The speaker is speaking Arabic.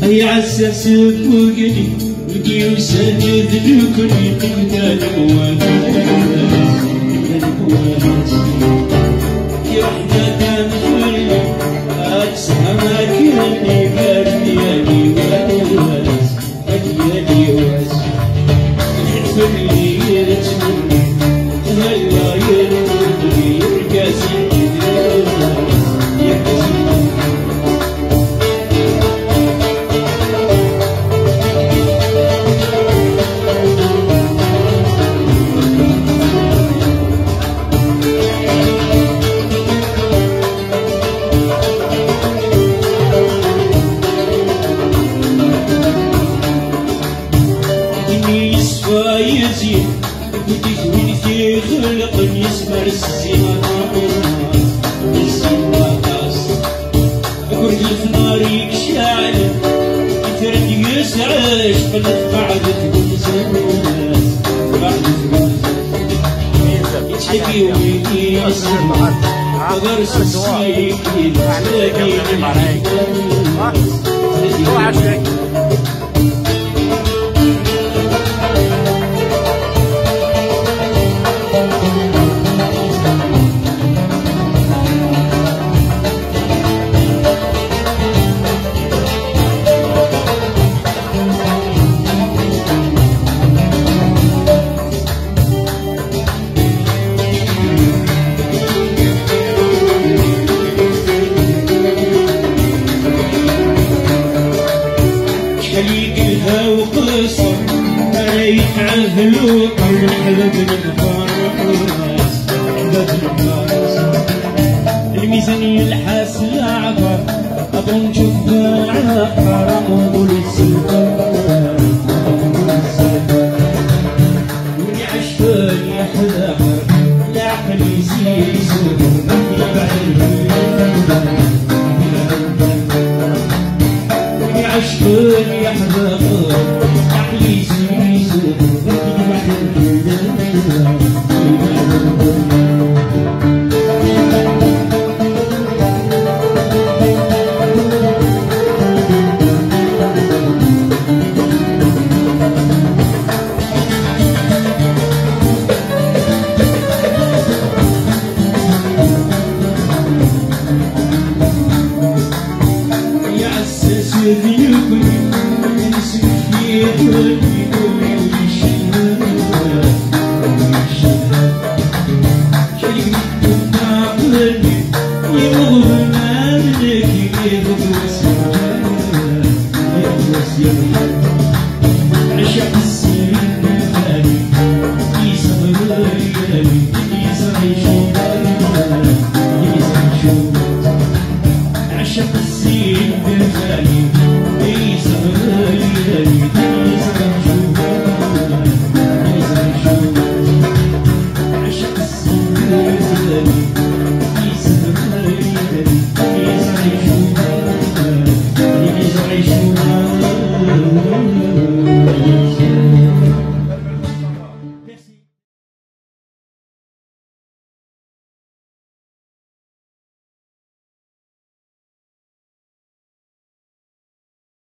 يعسس فوقني ويوسد ذنوكني قدام الواس يا وحدة مخلي أتسامك اللي قلبي يلي واس يلي واس يحفلي يرتمني هلا يرتمني يرقاسي خلقني يسمر السماس أقول في ناري كشاعل ترد يسعش قلت بعد تقول زناس بعد تقول زناس يتحكي ويجي أصلا أغرس السيك يتلاقي وقصر ريح عهلو قل حلب الفارس الميزان يلحس لعبة أبو نشوف حرام وقول السلطان